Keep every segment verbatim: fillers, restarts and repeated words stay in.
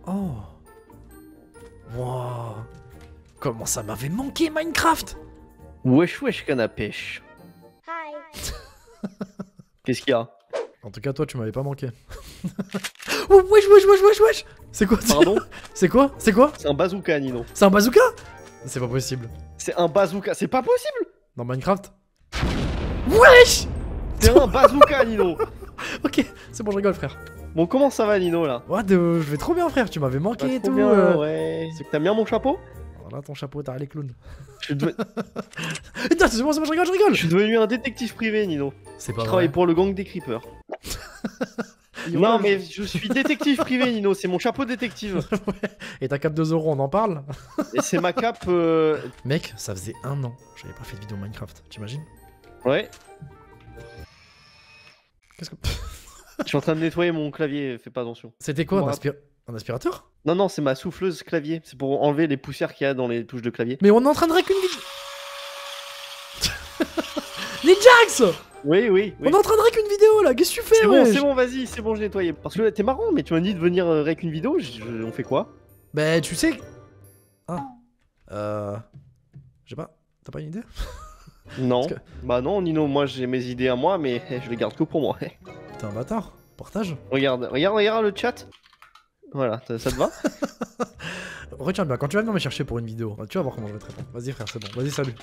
Oh. Wow. Comment ça m'avait manqué Minecraft. Wesh wesh canne à pêche. Hi. Qu'est-ce qu'il y a? En tout cas, toi, tu m'avais pas manqué. Oh, wesh, wesh, wesh, wesh, wesh. C'est quoi? Pardon? C'est quoi? C'est quoi? C'est un bazooka, Nino. C'est un bazooka? C'est pas possible. C'est un bazooka, c'est pas possible. Dans Minecraft? Wesh. C'est un bazooka, Nino. Ok, c'est bon, je rigole, frère. Bon, comment ça va, Nino, là? Ouais, de... je vais trop bien, frère. Tu m'avais manqué Pas et trop tout. bien, euh. ouais. C'est que t'aimes bien mon chapeau? Voilà ton chapeau, t'as les clowns. Je suis, de- Putain, c'est bon, c'est bon, je rigole, je rigole. je suis devenu un détective privé, Nino. C'est Je pas travaille vrai. pour le gang des creepers. Non, mais je suis détective privé, Nino. C'est mon chapeau détective. Ouais. Et ta cape deux euros, on en parle? Et c'est ma cape. euh, Mec, ça faisait un an. J'avais pas fait de vidéo Minecraft. T'imagines? Ouais. Qu'est-ce que. Je suis en train de nettoyer mon clavier. Fais pas attention. C'était quoi, un, Bon, aspira- un aspirateur? Non, non, c'est ma souffleuse clavier. C'est pour enlever les poussières qu'il y a dans les touches de clavier. Mais on est en train de rec une vidéo. Ninjax! Oui, oui. oui. On est en train de rec une vidéo là, qu'est-ce que tu fais? C'est bon, wesh c'est bon, vas-y, c'est bon, j'ai nettoyé. Parce que t'es marrant, mais tu m'as dit de venir euh, avec une vidéo. je- je- On fait quoi? Bah, tu sais. Ah. Euh. Je sais pas, t'as pas une idée? Non. Parce Bah non, Nino, moi j'ai mes idées à moi, mais je les garde que pour moi. T'es un bâtard. Partage. Regarde, regarde, regarde le chat. Voilà, ça, ça te va? Retiens bien, quand tu vas venir me chercher pour une vidéo, tu vas voir comment je vais te répondre. Vas-y, frère, c'est bon. Vas-y, salut.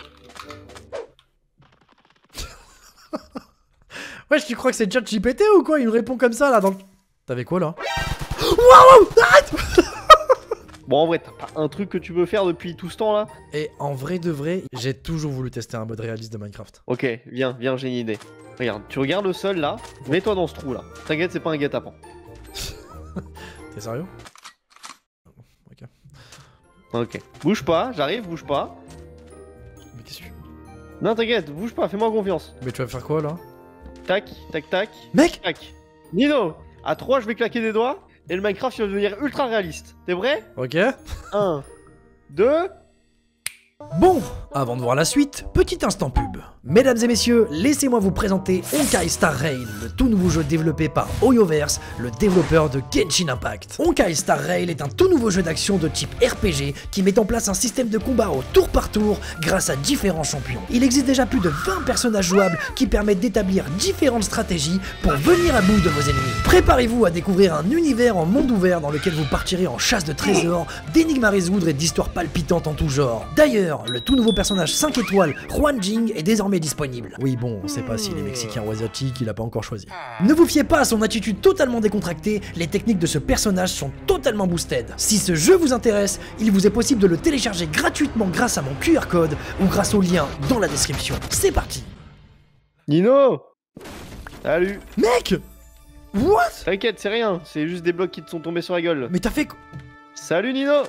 Wesh, tu crois que c'est ChatGPT ou quoi? Il me répond comme ça là dans le. T'avais quoi là? Waouh! Arrête! Bon, en vrai, t'as pas un truc que tu veux faire depuis tout ce temps là? Et en vrai de vrai, j'ai toujours voulu tester un mode réaliste de Minecraft. Ok, viens, viens, j'ai une idée. Regarde, tu regardes le sol là, mets-toi dans ce trou là. T'inquiète, c'est pas un guet-apens. T'es sérieux? Ok. Ok. Bouge pas, j'arrive, bouge pas. Mais qu'est-ce que tu. Non, t'inquiète, bouge pas, fais-moi confiance. Mais tu vas faire quoi là? Tac, tac, tac, Mec! tac. Nino, à trois, je vais claquer des doigts et le Minecraft il va devenir ultra réaliste. T'es prêt? Ok. un, deux. Bon, avant de voir la suite, petit instant pub. Mesdames et messieurs, laissez-moi vous présenter Honkai Star Rail, le tout nouveau jeu développé par Hoyoverse, le développeur de Genshin Impact. Honkai Star Rail est un tout nouveau jeu d'action de type R P G qui met en place un système de combat au tour par tour grâce à différents champions. Il existe déjà plus de vingt personnages jouables qui permettent d'établir différentes stratégies pour venir à bout de vos ennemis. Préparez-vous à découvrir un univers en monde ouvert dans lequel vous partirez en chasse de trésors, d'énigmes à résoudre et d'histoires palpitantes en tout genre. D'ailleurs, le tout nouveau personnage cinq étoiles, Huan Jing, est désormais disponible. Oui bon, on sait pas s'il est mexicain ou asiatique, il a pas encore choisi. Ne vous fiez pas à son attitude totalement décontractée, les techniques de ce personnage sont totalement boosted. Si ce jeu vous intéresse, il vous est possible de le télécharger gratuitement grâce à mon Q R code ou grâce au lien dans la description. C'est parti. Nino! Salut! Mec! What? T'inquiète, c'est rien, c'est juste des blocs qui te sont tombés sur la gueule. Mais t'as fait quoi? Salut Nino!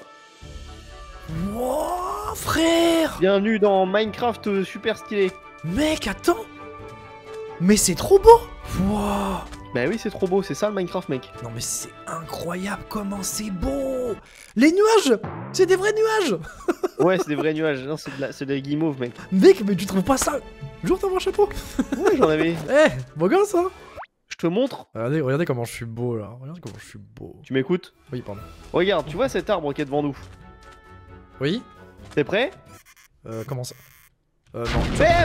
Wow, frère! Bienvenue dans Minecraft euh, super stylé. Mec, attends! Mais c'est trop beau! Wow! Bah oui, c'est trop beau, c'est ça le Minecraft, mec. Non mais c'est incroyable comment c'est beau! Les nuages! C'est des vrais nuages! Ouais, c'est des vrais nuages, non, c'est de la- c'est des guimauves, mec. Mec, mais tu trouves pas ça? Jour t'as mon chapeau! Ouais, j'en avais. Eh, beau gosse hein! Je te montre, Regardez, regardez comment je suis beau là. Regardez comment je suis beau. tu m'écoutes? Oui, pardon. Regarde, tu vois cet arbre qui est devant nous? Oui? T'es prêt? Euh, comment ça? Euh, non. Bam!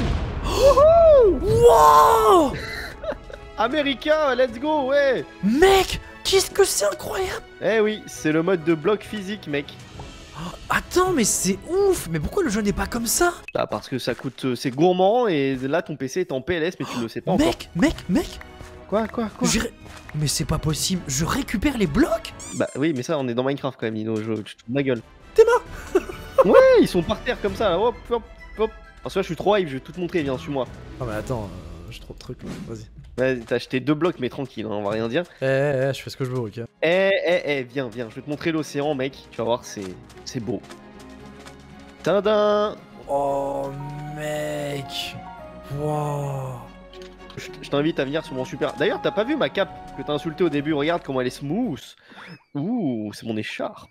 Wow! America, let's go, ouais! Mec, qu'est-ce que c'est incroyable! Eh oui, c'est le mode de bloc physique, mec. Attends, mais c'est ouf! Mais pourquoi le jeu n'est pas comme ça? Bah, parce que ça coûte, euh, c'est gourmand et là ton P C est en P L S, mais tu le sais pas encore. Mec, mec, mec! Quoi, quoi, quoi? j'ai ré- Mais c'est pas possible, je récupère les blocs? Bah oui, mais ça, on est dans Minecraft quand même, Nino, je, tu te fous de ma gueule. T'es mort? Ouais, ils sont par terre comme ça, là, hop, hop, hop. Parce que là, je suis trop hype, je vais tout te montrer, viens, suis-moi. Non mais attends, euh, j'ai trop de trucs là, vas-y. Ouais, t'as acheté deux blocs, mais tranquille, hein, on va rien dire. Eh, eh, eh, je fais ce que je veux, ok? Eh, eh, eh, viens, viens, je vais te montrer l'océan, mec. Tu vas voir, c'est c'est beau. Tadam! Oh, mec! Wow! Je je t'invite à venir sur mon super... D'ailleurs, t'as pas vu ma cape que t'as insulté au début? Regarde comment elle est smooth. Ouh, c'est mon écharpe.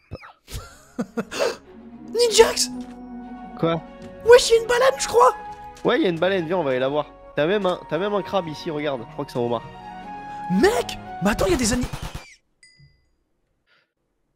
Ninjax! Quoi? Wesh, y'a une baleine, je crois! Ouais, il y a une baleine, viens, on va aller la voir. T'as même, un... t'as même un crabe ici, regarde. Je crois que c'est un homard. Mec! Mais attends, y'a des animaux.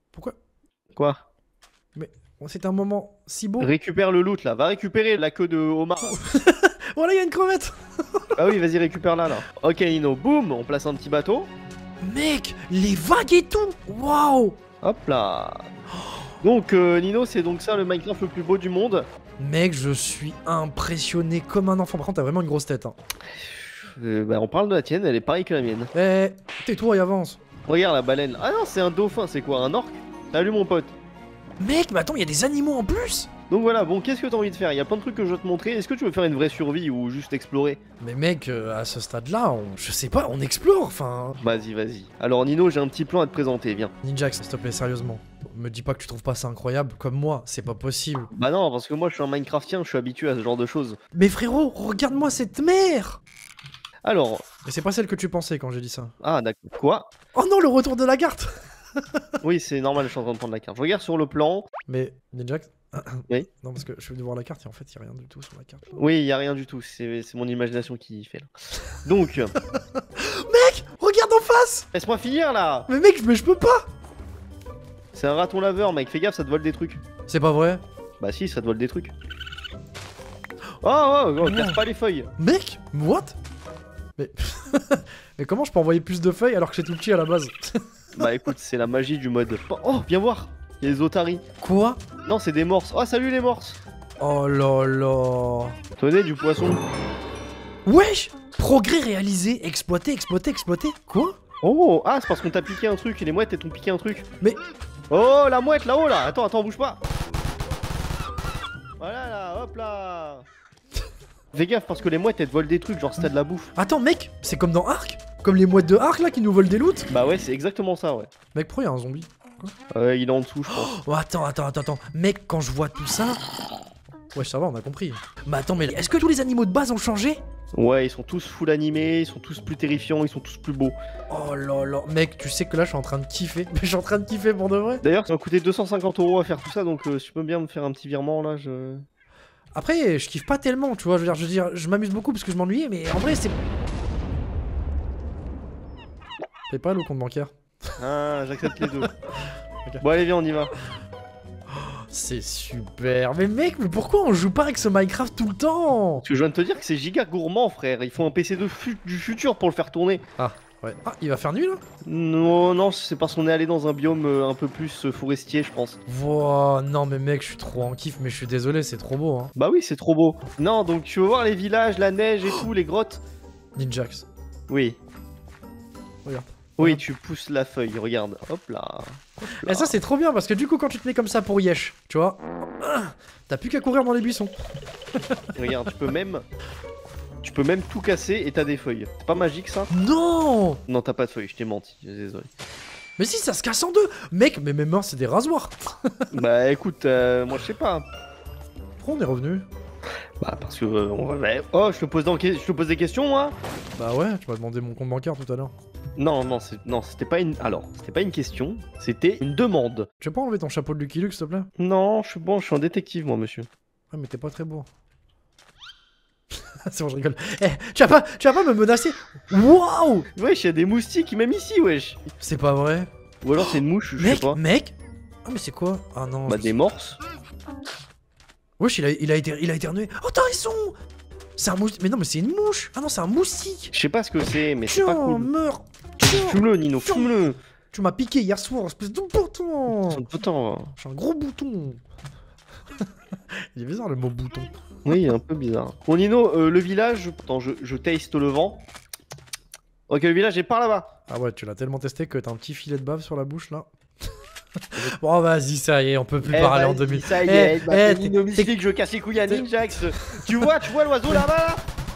Pourquoi? Quoi? Mais c'est un moment si beau. Récupère le loot là, va récupérer la queue de homard. Oh là, il y a une crevette. Ah oui, vas-y, récupère-la là. Ok, Nino, boum, on place un petit bateau. Mec, les vagues et tout. Waouh. Hop là. Donc, euh, Nino, c'est donc ça le Minecraft le plus beau du monde. Mec, je suis impressionné comme un enfant. Par contre, t'as vraiment une grosse tête. Hein. Euh, bah, on parle de la tienne, elle est pareille que la mienne. Eh, tais-toi et avance. Regarde la baleine. Ah non, c'est un dauphin, c'est quoi, un orque? Salut mon pote. Mec, mais attends, il y a des animaux en plus. Donc voilà, bon, qu'est-ce que t'as envie de faire? Il y a plein de trucs que je vais te montrer. Est-ce que tu veux faire une vraie survie ou juste explorer? Mais mec, euh, à ce stade-là, on... je sais pas, on explore, enfin... Vas-y, vas-y. Alors Nino, j'ai un petit plan à te présenter, viens. Ninjax, s'il te plaît, sérieusement. Me dis pas que tu trouves pas ça incroyable, comme moi, c'est pas possible. Bah non, parce que moi je suis un Minecraftien, je suis habitué à ce genre de choses. Mais frérot, regarde-moi cette mer. Alors... Et c'est pas celle que tu pensais quand j'ai dit ça. Ah d'accord, quoi? Oh non, le retour de la carte. Oui, c'est normal, je suis en train de prendre la carte. Je regarde sur le plan. Mais, Ninjax... Oui. Non, parce que je suis venu voir la carte et en fait, il y a rien du tout sur la carte. Oui, il y a rien du tout, c'est mon imagination qui fait là. Donc... Mec, regarde en face. Laisse-moi finir là. Mais mec, mais je peux pas. C'est un raton laveur, mec, fais gaffe, ça te vole des trucs. C'est pas vrai. Bah si, ça te vole des trucs. Oh, oh, oh, casse pas les feuilles. Mec, what? Mais... mais comment je peux envoyer plus de feuilles alors que c'est tout petit à la base? Bah écoute, c'est la magie du mode. Oh, viens voir. Il y a des otaries. Quoi? Non, c'est des morses. Oh, salut les morses. Oh là là. Tenez du poisson. Wesh. Progrès réalisé, exploité, exploité, exploité. Quoi? Oh, ah, c'est parce qu'on t'a piqué un truc et les mouettes elles t'ont piqué un truc. Mais... Oh, la mouette là-haut là. Attends, attends, bouge pas. Voilà là, hop là. Fais gaffe parce que les mouettes elles te volent des trucs, genre si t'as de la bouffe. Attends mec, c'est comme dans Ark? Comme les mouettes de Ark là qui nous volent des loots? Bah ouais, c'est exactement ça, ouais. Mec, pourquoi il y a un zombie? Euh, il est en dessous, je pense. Oh attends, attends, attends, attends. Mec, quand je vois tout ça... Ouais, ça va, on a compris. Mais attends, mais est-ce que tous les animaux de base ont changé? Ouais, ils sont tous full animés, ils sont tous plus terrifiants, ils sont tous plus beaux. Oh là là, mec, tu sais que là je suis en train de kiffer. Mais je suis en train de kiffer pour de vrai. D'ailleurs, ça m'a coûté deux cent cinquante euros à faire tout ça, donc euh, si tu peux bien me faire un petit virement là, je... Après, je kiffe pas tellement, tu vois. Je veux dire, je, veux dire, je m'amuse beaucoup parce que je m'ennuyais, mais en vrai, c'est... Paye pas le compte bancaire. Ah, j'accepte les deux. Okay. Bon, allez, viens, on y va. C'est super. Mais mec, mais pourquoi on joue pas avec ce Minecraft tout le temps? Parce que je viens de te dire que c'est giga gourmand, frère. Il faut un P C de fu du futur pour le faire tourner. Ah, ouais. Ah, il va faire nuit là? Non, non, c'est parce qu'on est allé dans un biome euh, un peu plus euh, forestier, je pense. Wow, non mais mec, je suis trop en kiff, mais je suis désolé, c'est trop beau, hein. Bah oui, c'est trop beau. Non, donc tu veux voir les villages, la neige et tout, les grottes? Ninjax. Oui. Regarde. Oui, tu pousses la feuille, regarde. Hop là. Hop là. Et ça c'est trop bien parce que du coup quand tu te mets comme ça pour Yesh, tu vois, t'as plus qu'à courir dans les buissons. Regarde, tu peux même... Tu peux même tout casser et t'as des feuilles. C'est pas magique ça? Non. Non, t'as pas de feuilles, je t'ai menti, désolé. Mais si, ça se casse en deux. Mec, mais mes mains c'est des rasoirs. Bah écoute, euh, moi je sais pas. Pourquoi on est revenu? Bah parce que... euh, on va... bah, oh, je te, pose dans... je te pose des questions moi? Bah ouais, tu m'as demandé mon compte bancaire tout à l'heure. Non, non, c'est- non, c'était pas une... Alors, c'était pas une question, c'était une demande. Tu veux pas enlever ton chapeau de Lucky Luke s'il te plaît? Non, je suis bon, je suis un détective moi, monsieur. Ouais mais t'es pas très beau. C'est bon, je rigole. Eh, tu vas pas, tu vas pas me menacer? Waouh! Wesh, y'a des moustiques même ici, wesh. C'est pas vrai. Ou alors c'est une mouche, je Mec, sais pas. mec. Ah mais c'est quoi? Ah non. Bah je- des morses. Wesh, il a, il a été, il a éternué. Oh t'as raison. C'est un moustique. Mais non mais c'est une mouche. Ah non c'est un moustique. Je sais pas ce que c'est, mais c'est Tiens, pas cool. meurs. Tiens. Fume-le, Nino, Tiens. fume-le. Tu m'as piqué hier soir, espèce de bouton. Putain. J'ai un gros bouton. Il est bizarre le mot bouton. Oui, un peu bizarre. Bon, Nino, euh, le village. Attends, je, je taste le vent. Ok, le village est par là-bas. Ah ouais, tu l'as tellement testé que t'as un petit filet de bave sur la bouche là. Bon vas-y, ça y est, on peut plus Eh, parler en vas-y, deux mille. Ça y Eh, est, bah, eh, t'es t'es- Nino t'es- Mystique, je casse les couilles à t'es- Ninjax. Tu vois, tu vois l'oiseau là-bas là?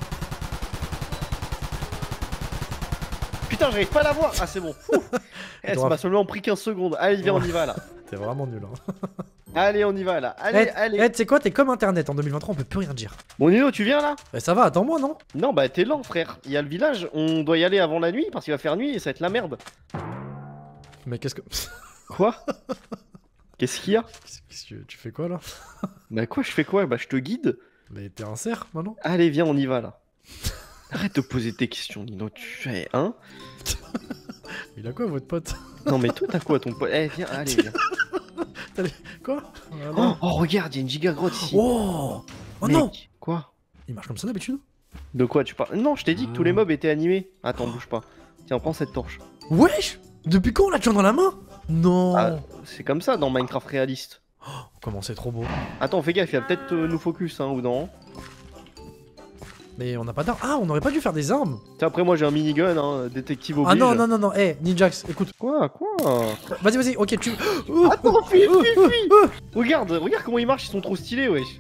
Putain, j'arrive pas à la voir. Ah, c'est bon. Ouh. Eh, ça Grave. m'a seulement pris quinze secondes. Allez, viens, on y va là. T'es vraiment nul. Hein. Allez, on y va là. Allez, Eh, allez. eh, tu sais quoi, t'es comme internet en deux mille vingt-trois, on peut plus rien dire. Bon, Nino, tu viens là? Eh, ça va, attends-moi, non? Non, bah t'es lent, frère. Il y a le village. On doit y aller avant la nuit parce qu'il va faire nuit et ça va être la merde. Mais qu'est-ce que. Quoi? Qu'est-ce qu'il y a? Qu'est-ce que tu fais quoi là? Bah quoi, je fais quoi? Bah je te guide. Mais t'es un cerf maintenant? Allez, viens, on y va là. Arrête de poser tes questions, Nino. Tu fais, hein? Il a quoi votre pote? Non mais toi t'as quoi ton pote? Eh viens, allez viens. Quoi? Oh, oh regarde, il y a une giga grotte ici. Oh, oh Mec, non. Quoi? Il marche comme ça d'habitude? De quoi tu parles? Non, je t'ai dit que tous les mobs étaient animés. Attends, bouge pas. Tiens, prends cette torche. Wesh! Depuis quand on l'a toujours dans la main? Non. Ah, c'est comme ça dans Minecraft réaliste. Oh, comment c'est trop beau. Attends, fais gaffe, il va peut-être euh, nous focus hein, ou non. Mais on n'a pas d'armes. Ah, on aurait pas dû faire des armes. Tiens, après moi j'ai un minigun, hein, détective oblige. Ah non, non, non, non. Eh, Ninjax, écoute. Quoi? Quoi? Vas-y, vas-y, ok, tu. Oh, Attends, oh, fuis, oh, fuis, oh, fuis. oh. Regarde, regarde comment ils marchent, ils sont trop stylés, wesh.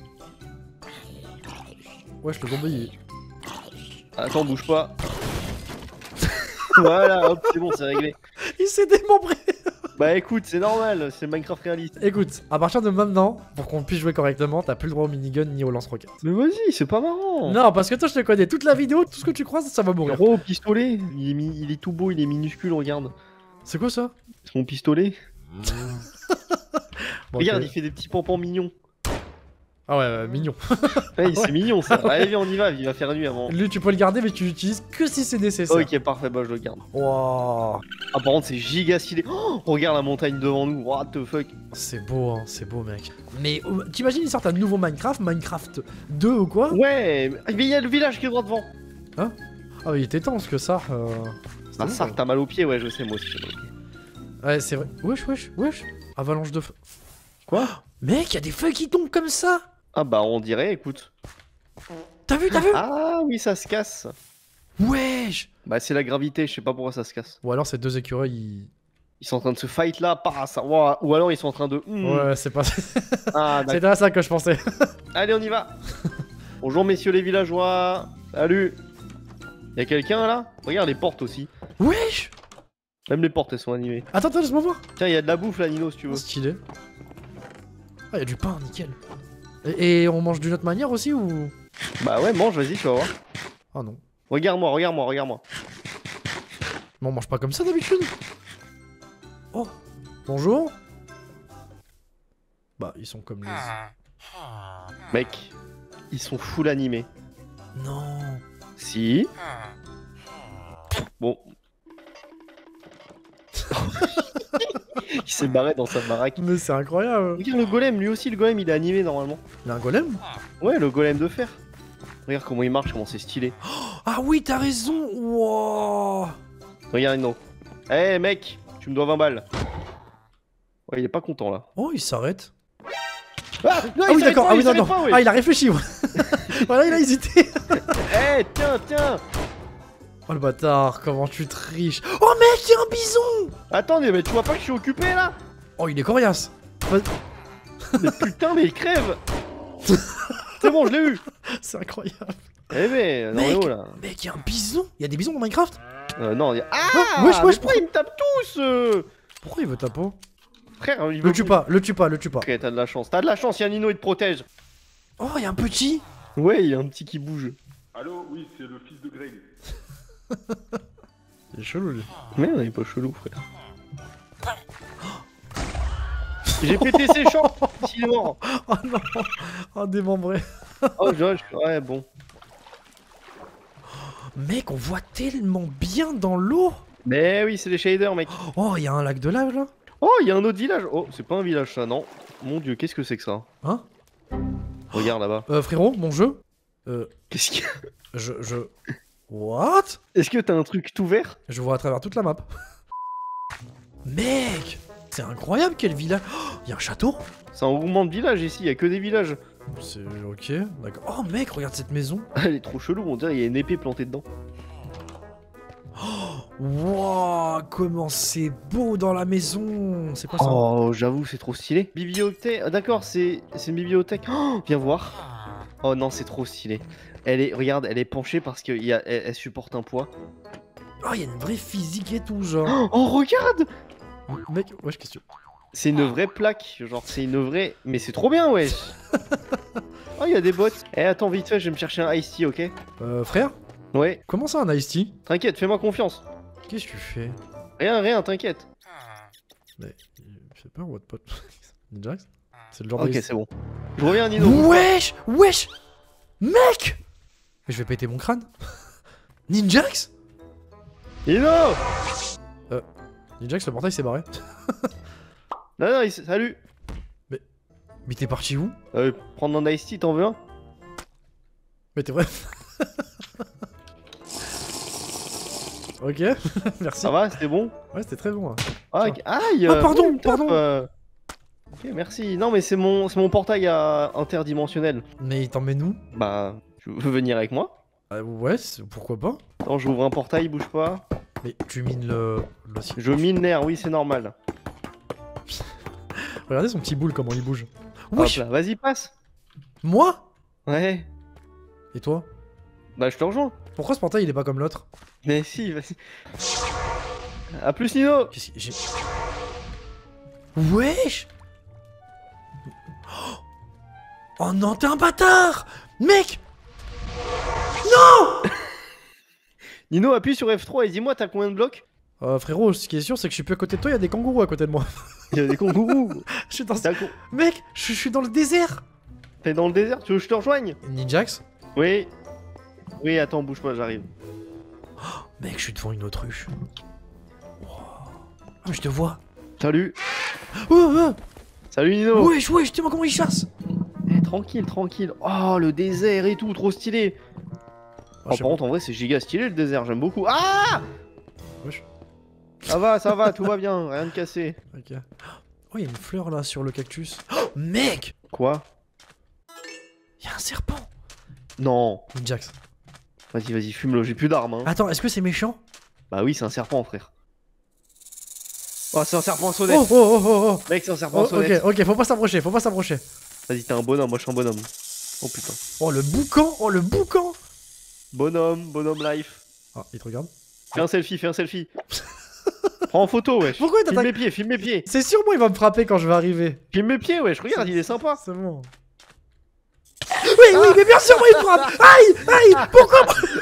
Wesh, le zombie. Attends, bouge pas. Voilà, hop, c'est bon, c'est réglé. Il s'est démembré. Bah écoute, c'est normal, c'est Minecraft réaliste. Écoute, à partir de maintenant, pour qu'on puisse jouer correctement, t'as plus le droit au minigun ni au lance-roquettes. Mais vas-y, c'est pas marrant. Non, parce que toi, je te connais. Toute la vidéo, tout ce que tu croises, ça va mourir. Gros pistolet, il est, mi- il est tout beau, il est minuscule, regarde. C'est quoi ça? C'est mon pistolet. Bon, Regarde, ok. il fait des petits pompons mignons. Ah ouais, ouais, mignon. Ouais, Ouais. c'est mignon ça. Allez, viens, on y va, il va faire nuit avant. Lui, tu peux le garder, mais tu l'utilises que si c'est nécessaire. Ok, parfait, bah je le garde. Wow. Ah, par contre, c'est giga stylé. Oh, regarde la montagne devant nous, what the fuck. C'est beau, hein, c'est beau, mec. Mais euh, t'imagines, ils sortent un nouveau Minecraft, Minecraft deux ou quoi? Ouais, mais il y a le village qui est droit devant. Ah, mais il était temps, parce que ça. Euh... c'était Ah, bon, ça, quoi. t'as mal aux pieds, ouais, je sais, moi aussi. j'ai mal aux pieds. Ouais, c'est vrai. Wesh, wesh, wesh. Avalanche de feu. Quoi? Mec, y a des feuilles qui tombent comme ça. Ah, bah, on dirait, écoute. T'as vu, t'as vu? Ah, oui, ça se casse. Wesh. Bah, c'est la gravité, je sais pas pourquoi ça se casse. Ou alors ces deux écureuils, ils... Ils sont en train de se fight là, pas ça. Ouah, ou alors ils sont en train de. Hmm. Ouais, c'est pas... Ah, d'accord. C'était à ça que je pensais. Allez, on y va. Bonjour, messieurs les villageois. Salut. Y'a quelqu'un là? Regarde les portes aussi. Wesh. Même les portes elles sont animées. Attends, attends, laisse-moi voir. Tiens, y'a de la bouffe là, Nino, si tu veux. Stylé. Ah, y'a du pain, nickel. Et, et on mange d'une autre manière aussi ou... Bah ouais, mange, vas-y, tu vas voir. Ah non. Regarde-moi, regarde-moi, regarde-moi. Mais on mange pas comme ça d'habitude. Oh, bonjour. Bah, ils sont comme les... Mec, ils sont full animés. Non. Si. Bon. Il s'est barré dans sa baraque. Mais c'est incroyable. Regarde le golem, lui aussi, le golem, il est animé normalement. Il a un golem? Ouais, le golem de fer. Regarde comment il marche, comment c'est stylé. Ah oui, t'as raison. Wow. Regarde, Nino. Eh mec, tu me dois vingt balles. Ouais, il est pas content là. Oh, il s'arrête. Ah, non, Ah oui, d'accord. Ah oui, non, non. Pas, ouais. Ah, il a réfléchi. Ouais. Voilà, il a hésité. Eh, tiens, tiens. Oh le bâtard, comment tu triches. Oh mec, il y a un bison. Attendez, mais tu vois pas que je suis occupé là? Oh, il est coriace. Vas- Mais putain, mais il crève. C'est bon, je l'ai eu. C'est incroyable. Eh mais, non Mec. mais oh là. Mec, il y a un bison. Il y a des bisons dans Minecraft. Euh, non, il y a... Ah, Ouais, wesh, mais wesh, pourquoi ils me tapent tous euh Pourquoi il veut ta peau? Frère, il Le veut... tue pas, le tue pas, le tue pas. Ok, t'as de la chance. T'as de la chance, y'a Nino, il te protège. Oh, il y a un petit. Ouais, il y a un petit qui bouge. Allô, oui, c'est le fils de Greg. C'est chelou lui. Mais on est pas chelou, frère. J'ai pété ses champs. Il est mort. Oh non. Oh, démembré. Oh, Josh, ouais, bon. Mec, on voit tellement bien dans l'eau. Mais oui, c'est les shaders, mec. Oh, il y a un lac de lave là. Oh, il y a un autre village. Oh, c'est pas un village, ça, non. Mon dieu, qu'est-ce que c'est que ça? Hein? Regarde là-bas. Euh, frérot, mon jeu. Euh, Qu'est-ce qu'il y a? je, je... What? Est-ce que t'as un truc tout vert? Je vois à travers toute la map. Mec, c'est incroyable quel village. Oh, il y a un château. C'est un roulement de village ici, il y a que des villages. C'est ok, d'accord. Oh mec, regarde cette maison. Elle est trop chelou, on dirait qu'il y a une épée plantée dedans. Wow, comment c'est beau dans la maison. C'est quoi ça? Oh, j'avoue, c'est trop stylé. Bibliothèque, ah, d'accord, c'est c'est une bibliothèque. Oh, viens voir. Oh non, c'est trop stylé. Elle est, regarde, elle est penchée parce qu'elle elle, elle supporte un poids. Oh, il y a une vraie physique et tout, genre. Oh, regarde. Mec, wesh, qu'est-ce que tu... C'est une vraie plaque, genre c'est une vraie... Mais c'est trop bien, wesh. Oh, il y a des bots. Eh, attends, vite fait, je vais me chercher un Ice Tea, ok? Euh, frère? Ouais, Comment ça un Ice Tea? t'inquiète, fais-moi confiance. Qu'est-ce que tu fais? Rien, rien, t'inquiète. Mais, il fait peur, what pot? Ninjax? C'est le genre Ok, de... c'est bon. Je reviens, Nino. Wesh! Wesh! Mec! Mais je vais péter mon crâne. Ninjax? Nino! Euh. Ninjax, le portail s'est barré. Non, non, il... salut. Mais t'es parti où? Euh, prendre un Ice Tea, t'en veux un? Mais t'es vrai. Ok, merci. Ça va, c'était bon? Ouais, c'était très bon. Hein. Ah, Oh. aïe. Ah, euh, pardon, bon, top, pardon. euh. Ok, merci. Non, mais c'est mon, c'est mon portail à... interdimensionnel. Mais il t'emmène où? Bah, tu veux venir avec moi? euh, Ouais, c'est- pourquoi pas. Attends, j'ouvre un portail, bouge pas. Mais tu mines le... le... Je mine l'air, oui, c'est normal. Regardez son petit boule, comment il bouge. Hop Wesh. là, vas-y, passe. Moi? Ouais. Et toi? Bah, je te rejoins. Pourquoi ce portail il est pas comme l'autre? Mais si, vas-y. A plus, Nino. Qu'est-ce que j'ai... Wesh. Oh non, t'es un bâtard. Mec. Non. Nino, appuie sur F trois et dis-moi, t'as combien de blocs? Euh, frérot, ce qui est sûr, c'est que je suis plus à côté de toi, il y a des kangourous à côté de moi. Il y a des kangourous. Je suis dans... T'as con- Mec, je, je suis dans le désert. T'es dans le désert, tu veux que je te rejoigne? Ninjax? Oui. Oui, attends, bouge pas, j'arrive. Mec, je suis devant une autruche. Wow. Ah, je te vois. Salut. Oh, oh. Salut, Nino. Wesh, wesh, dis-moi comment il chasse. Eh, tranquille, tranquille. Oh, le désert et tout, trop stylé. Oh, Oh, je sais par contre, en vrai, c'est giga stylé le désert, j'aime beaucoup. Ah! Wesh. Ça va, ça va, tout va bien, rien de cassé. Ok. Oh, il y a une fleur là sur le cactus. Oh, mec. Quoi? Il y a un serpent. Non. Ninjax. Vas-y, vas-y, fume-le, j'ai plus d'armes. Hein. Attends, est-ce que c'est méchant? Bah oui, c'est un serpent, frère. Oh, c'est un serpent à sonnette. Oh, oh, oh, oh, oh. Mec, c'est un serpent Oh, à sonnette. ok, ok, faut pas s'approcher, faut pas s'approcher. Vas-y, t'es un bonhomme, moi je suis un bonhomme. Oh putain. Oh, le boucan, oh, le boucan. Bonhomme, bonhomme life. Ah, il te regarde. Fais un selfie, fais un selfie. Prends en photo, wesh. Pourquoi il Filme t'attaque? mes pieds, filme mes pieds. C'est sûr, moi, il va me frapper quand je vais arriver. Filme mes pieds, wesh. Regarde, il est sympa. C'est bon. Oui, oui, mais bien sûr, moi, il me frappe. Aïe, aïe, pourquoi?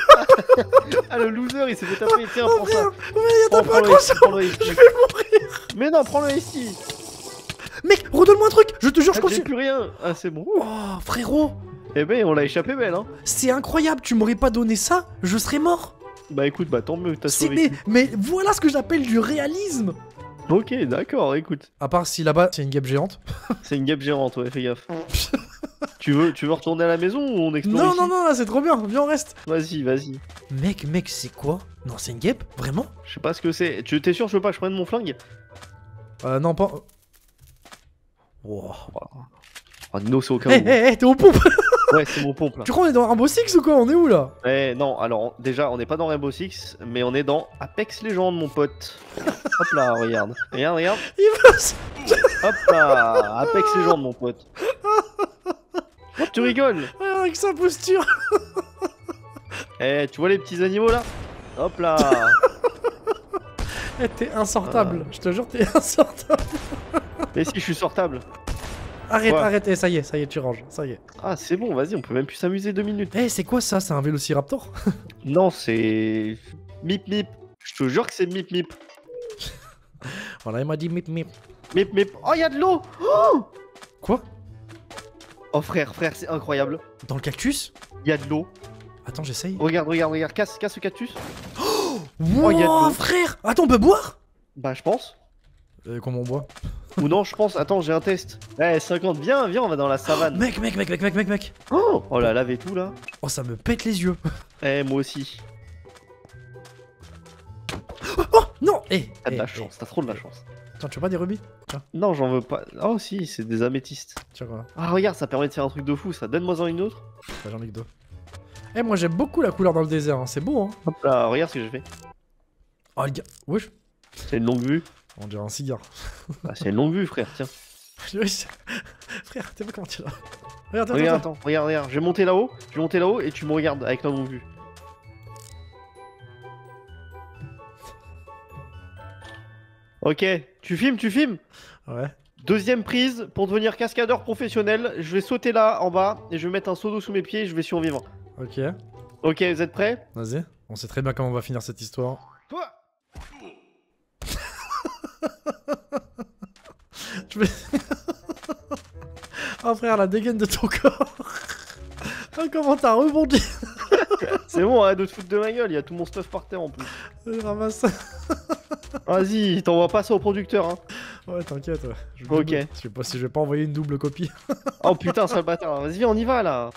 Ah, le loser, il s'est fait taper. Tiens, Oh prends ça. merde, mais il y a Prends, ta prends le accroche. prends le Je vais mourir. Mais non, prends le ici. Mec, redonne-moi un truc, je te jure, je Ah, j'ai continue. plus rien. Ah, c'est bon. Oh, frérot, Eh ben, on l'a échappé belle, hein. c'est incroyable, tu m'aurais pas donné ça, je serais mort. Bah écoute, bah tant mieux, t'as C'est sauvé. mais, mais voilà ce que j'appelle du réalisme. Ok, d'accord, écoute. À part si là-bas, c'est une guêpe géante. C'est une guêpe géante, ouais, fais gaffe. tu, veux, tu veux retourner à la maison ou on explore Non, ici non, non, là, c'est trop bien, viens, on reste. Vas-y, vas-y. Mec, mec, c'est quoi? Non, c'est une guêpe? Vraiment? Je sais pas ce que c'est. Tu t'es sûr, je veux pas que je prenne mon flingue? Euh, non, pas... Wow. Oh, Nino, c'est au cas Hé, où. hé, hé, t'es au pompe. Ouais, c'est mon pompe là. Tu crois on est dans Rainbow Six ou quoi? On est où là? Eh non, alors déjà, on n'est pas dans Rainbow Six, mais on est dans Apex Legends, mon pote. Hop là, regarde. Regarde, regarde. Il passe. Hop là, Apex Legends, mon pote. Oh, tu rigoles. Avec sa posture. Eh, tu vois les petits animaux là? Hop là. Eh, t'es insortable. Je te jure, t'es insortable. Mais si, je suis sortable. Arrête, Ouais. arrête. Eh, ça y est, ça y est, tu ranges. Ça y est. Ah, c'est bon, vas-y, on peut même plus s'amuser deux minutes. Eh, c'est quoi ça? C'est un Vélociraptor? Non, c'est... Mip Mip. Je te jure que c'est Mip Mip. Voilà, il m'a dit mip mip. Mip Mip. Oh, y'a de l'eau. Oh, Quoi? oh frère, frère, c'est incroyable. Dans le cactus? Y'a de l'eau. Attends, j'essaye. Regarde, regarde, regarde. Casse, casse le cactus. Wow, y a de l'eau. frère! Attends, on peut boire? Bah, je pense. Euh, comment on boit? Ou non, je pense. Attends, j'ai un test. Eh, cinquante, viens, viens, on va dans la savane. Mec, mec, mec, mec, mec, mec, mec. Oh, oh la lave et tout là. Oh, ça me pète les yeux. Eh, moi aussi. Oh, non! Eh, T'as de eh, la eh. chance, t'as trop de la chance. Attends, tu veux pas des rubis? Tiens, Non, j'en veux pas. Oh, si, c'est des améthystes. tiens, voilà. Ah, regarde, ça permet de faire un truc de fou ça. Donne-moi-en une autre. Bah, j'en ai que deux. Eh, moi j'aime beaucoup la couleur dans le désert, hein. C'est beau, hein. Hop là, regarde ce que j'ai fait. Oh, le gars. Wesh. C'est une longue vue. On dirait un cigare. Bah, c'est une longue vue, frère, tiens. Wesh. Frère, t'es pas comment tu l'as. Regarde, attends, Regarde, attends. attends, regarde, regarde. Je vais monter là-haut. Je vais monter là-haut et tu me regardes avec la longue vue. Ok, tu filmes, tu filmes. Ouais. Deuxième prise, pour devenir cascadeur professionnel, je vais sauter là en bas et je vais mettre un seau d'eau sous mes pieds et je vais survivre. Ok. Ok, vous êtes prêts? Vas-y. On sait très bien comment on va finir cette histoire. Toi. Je vais... Oh frère, la dégaine de ton corps. Oh, comment t'as rebondi. C'est bon, arrête de te foutre de ma gueule, il y a tout mon stuff par terre en plus. Je ramasse. Vas-y, t'envoies pas ça au producteur, hein. Ouais, t'inquiète. Ouais. Je Ok. double- Je sais pas si je vais pas envoyer une double copie. Oh putain, sale bâtard. Vas-y, viens, on y va là.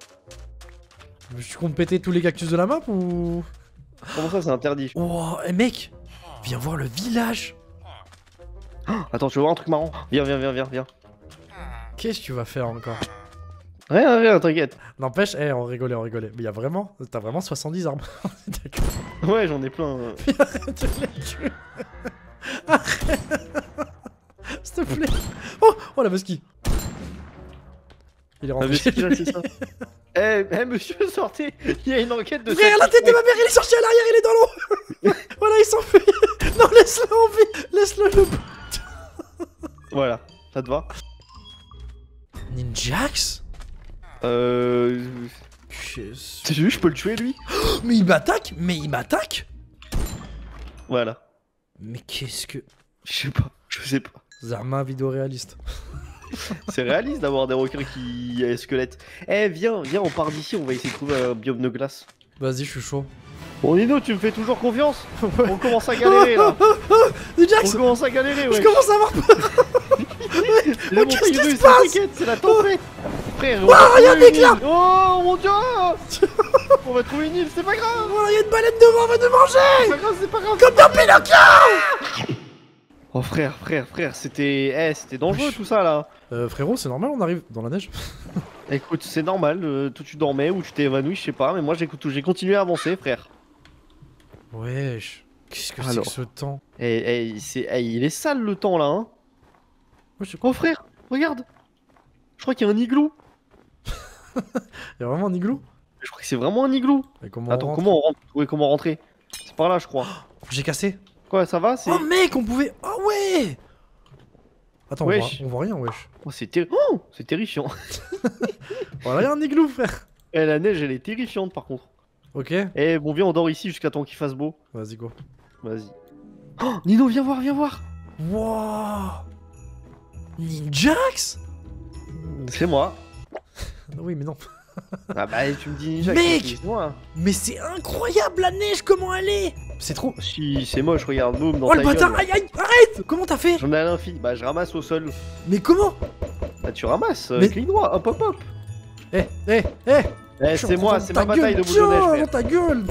Je compte péter tous les cactus de la map ou... Comment ça, c'est interdit? Oh, eh, mec, viens voir le village. Attends, tu veux voir un truc marrant? Viens, viens, viens, viens, viens. Qu'est-ce que tu vas faire encore? Rien, rien, t'inquiète. N'empêche, eh, on rigolait, on rigolait. Mais il y a vraiment... T'as vraiment soixante-dix armes. D'accord. Ouais, j'en ai plein. euh. Arrête de les tuer. Arrête. S'il te plaît. Oh, oh la musky. Il est Ah, rentré mais chez c'est là, lui. c'est ça. Eh, eh, monsieur, sortez. Il y a une enquête de... Frère, la tête de ma mère, il est sorti à l'arrière, il est dans l'eau. Voilà, il s'enfuit. Non, laisse-le en vie. Laisse-le le... Voilà, ça te va? Ninjax. Euh... Qu'est-ce- Tu veux, je peux le tuer, lui? Mais il m'attaque. Mais il m'attaque. Voilà. Mais qu'est-ce que... Je sais pas, je sais pas. Zarma vidéo réaliste. C'est réaliste d'avoir des requins qui... euh, squelettes. Eh, viens, viens, on part d'ici, on va essayer de trouver un biome de glace. Vas-y, je suis chaud. Bon, Nino, tu me fais toujours confiance? On commence à galérer, là. On Ninjax, commence à galérer, ouais. je commence à avoir peur. Les Mais montagnes qu'est-ce qui russes, se passe? t'inquiète, c'est la tempête. Frère, on Oh, va regarde, trouver une l'éclat. île. Oh mon dieu. On va trouver une île, c'est pas grave. Voilà, il y a une baleine devant, on va nous manger. C'est pas grave, c'est pas grave. Comme dans Pinocchio. Oh frère, frère, frère, c'était... Eh, c'était dangereux Wesh. tout ça, là. Euh, frérot, c'est normal, on arrive dans la neige. Écoute, c'est normal, euh, toi tu dormais ou tu t'es évanoui, je sais pas, mais moi j'ai j'ai continué à avancer, frère. Wesh. Qu'est-ce que c'est Alors. que ce temps? Eh, eh, c'est- eh, il est sale le temps là, hein. Wesh, c'est- Oh frère, regarde. Je crois qu'il y a un igloo. Il y a vraiment un igloo? Je crois que c'est vraiment un igloo. Et comment on Attends, rentre comment on rentre? Oui, comment rentrer? C'est par là, je crois. J'ai cassé. Quoi, ça va? C'est... Oh mec, on pouvait... Oh ouais. Attends, on voit, Wesh. on voit rien, wesh. Oh, c'est terri- oh, c'est terrifiant. Voilà, il y a un igloo, frère. Eh, la neige, elle est terrifiante par contre. Ok. Eh, bon, viens, on dort ici jusqu'à temps qu'il fasse beau. Vas-y, go. Vas-y. Oh, Nino, viens voir, viens voir. Wouah. Ninjax. C'est moi. Oui, mais non. Ah bah, tu me dis ninja. Mec c'est moi. Mais c'est incroyable la neige, comment elle est. C'est trop... Si, c'est moche, regarde, boum, dans Oh ta le bâtard, gueule. aïe aïe, arrête. Comment t'as fait? J'en ai à l'infini. Bah, je ramasse au sol. Mais comment? Bah, tu ramasses, euh, Mais- clic droit, hop hop hop. Eh, eh, eh. Eh, Tiens, c'est moi, dans c'est ta ma bataille de gueule, boule de neige, tiens, frère. dans ta gueule.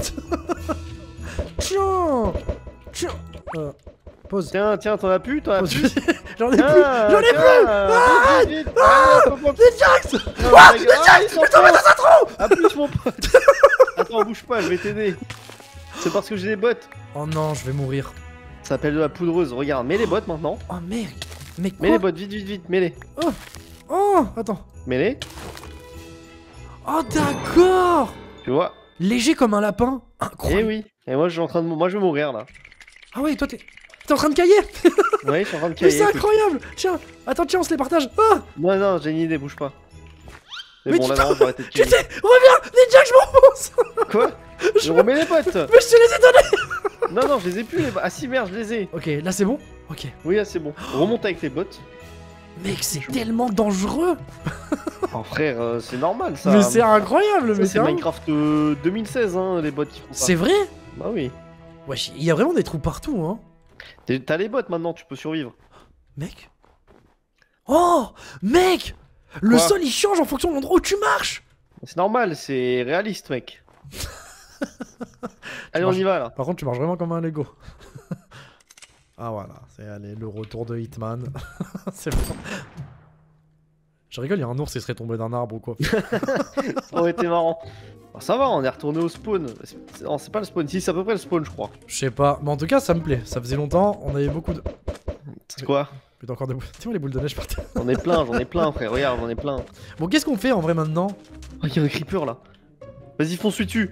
Tiens. Tiens. Euh, pause. Tiens, tiens, t'en as plus, t'en as Pause. plus. J'en ai plus. Tiens, J'en ai plus. Ah, vite, vite, vite. Ah, hop, hop. Ninjax. Non, Ah, ta gueule. Ah, Ninjax, ils sont je tombe forts. dans un trou. À plus, mon pote. Attends, bouge pas, je vais t'aider. C'est parce que j'ai des bottes. Oh non, je vais mourir. Ça s'appelle de la poudreuse. Regarde, mets les bottes maintenant. Oh merde. Mais quoi? Mets les bottes, vite, vite, vite, mets-les. Oh, attends. Mets-les. Oh d'accord. Tu vois? Léger comme un lapin. Eh Incroyable. oui. Et moi, je suis en train de, moi, je vais mourir là. Ah ouais, toi t'es... T'es en train de cailler. Ouais, je suis en train de Mais cailler. c'est écoute. incroyable. Tiens, attends, tiens, on se les partage. Ah. Non, non, j'ai une idée, bouge pas. Mais, Mais bon, tu là, t'en- non, je vais arrêter de Tu cailler. sais, reviens, Ninjax, je m'enfonce. Quoi? Je remets les bottes. Mais je te les ai donnés. Non, non, je les ai plus les bottes. Ah si, merde, je les ai. Ok, là c'est bon. Ok. Oui, là, c'est bon. Remonte avec les bottes. Mec, c'est tellement dangereux. Oh, frère, euh, c'est normal ça. Mais c'est incroyable, Ça, mais c'est un- Minecraft euh, deux mille seize, hein, les bottes qui font ça. C'est vrai. Bah oui. Wesh, il y a vraiment des trous partout, hein. T'es- T'as les bottes maintenant, tu peux survivre. Mec. Oh, mec. Le Quoi sol il change en fonction de l'endroit où tu marches. C'est normal, c'est réaliste, mec. Allez, on marches- y va là. Par contre, tu marches vraiment comme un Lego. Ah voilà, c'est allez, le retour de Hitman. C'est bon. Je rigole, il y a un ours, il serait tombé d'un arbre ou quoi. Ça aurait été marrant. Ah, ça va, on est retourné au spawn. C'est- Non, c'est pas le spawn. Si, c'est à peu près le spawn, je crois. Je sais pas, mais en tout cas, ça me plaît. Ça faisait longtemps, on avait beaucoup de. C'est quoi? Putain, encore des boules. Tiens, les boules de neige par terre. J'en ai plein, j'en ai plein, frère. Regarde, j'en ai plein. Bon, qu'est-ce qu'on fait en vrai maintenant? Oh, il y a un creeper là. Vas-y, fonce-lui dessus.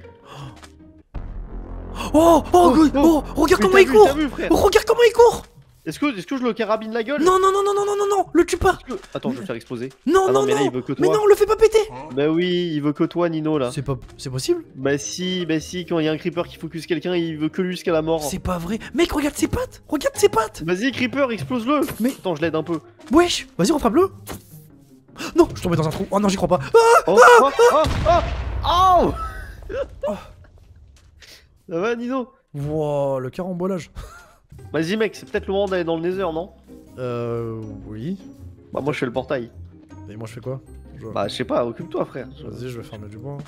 Oh, oh, Oh, oh, oh. oh, regarde Mais comment t'as il vu, court. t'as vu, frère. Oh, regarde comment il court. Est-ce que, est-ce que je le carabine la gueule? Non, non, non, non, non, non, non, non, le tue pas. Est-ce que- Attends, je vais le faire exploser. Non, Ah non, non, mais là, non. il veut que Mais toi. non, le fais pas péter. Bah oui, il veut que toi, Nino là. C'est pas, c'est possible. Bah si, bah si, quand il y a un creeper qui focus quelqu'un, il veut que lui jusqu'à la mort. C'est pas vrai. Mec, regarde ses pattes. Regarde ses pattes. Vas-y, creeper, explose-le. Mais- Attends, je l'aide un peu. Wesh, vas-y, refrappe-le. Non, je suis tombé dans un trou. Oh non, j'y crois pas. Oh, oh, oh, oh, oh. Ça va, Nino? Wow, le carambolage. Vas-y mec, c'est peut-être le moment d'aller dans le Nether, non? Euh... Oui. Bah moi je fais le portail. Et moi je fais quoi? je... Bah je sais pas, occupe-toi frère. Vas-y, je vais farmer du bois.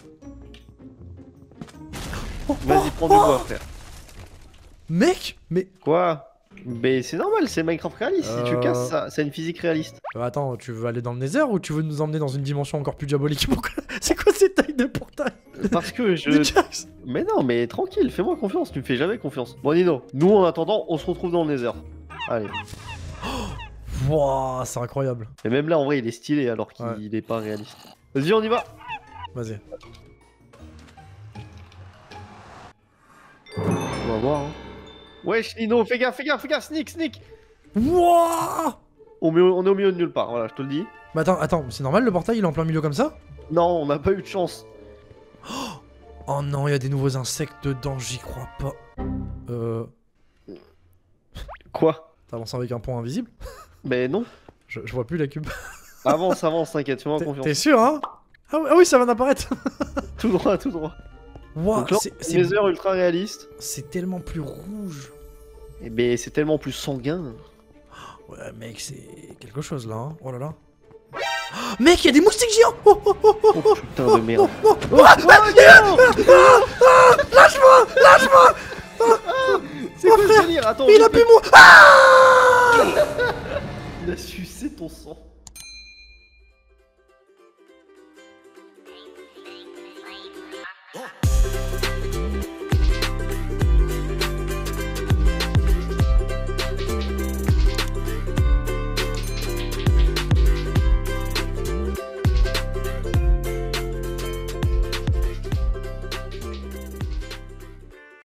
Vas-y, prends du bois frère. Mec, mais... Quoi? Mais c'est normal, c'est Minecraft réaliste, si tu Euh. casses ça, c'est une physique réaliste. Euh, attends, tu veux aller dans le Nether ou tu veux nous emmener dans une dimension encore plus diabolique? Pourquoi? C'est quoi ces tailles de portail? Parce que je... Nicax. Mais non, mais tranquille, fais-moi confiance, tu me fais jamais confiance. Bon Nino, nous en attendant, on se retrouve dans le Nether. Allez. Wouah, c'est incroyable. Et même là en vrai il est stylé alors qu'il Ouais. est pas réaliste. Vas-y on y va. Vas-y. On va voir hein. Wesh Nino, fais gaffe, fais gaffe, fais gaffe, sneak, sneak. Wouah. On, est au- on est au milieu de nulle part, voilà, je te le dis. Mais attends, attends, c'est normal le portail il est en plein milieu comme ça? Non, on n'a pas eu de chance. Oh non, il y a des nouveaux insectes dedans, j'y crois pas. Euh... Quoi? T'avances avec un pont invisible? Mais non. je, je vois plus la cube. Avance, avance, t'inquiète, fais-moi T'es- confiance. T'es sûr, hein? ah oui, ah oui, ça va d'apparaître. Tout droit, tout droit. Wouah, Donc là, c'est- c'est Nether ultra réaliste. c'est tellement plus rouge. Et ben c'est tellement plus sanguin. Ouais, mec, c'est quelque chose là, hein. Oh là là. Oh, mec, il y a des moustiques géants. Oh, oh, oh, oh, Oh putain de merde. oh, oh, Oh, ah, oh, ah, non ah, lâche-moi, lâche-moi. C'est Oh, quoi frère, ce délire? Attends, Il a vite, bu mon... Ah. il a sucé ton sang.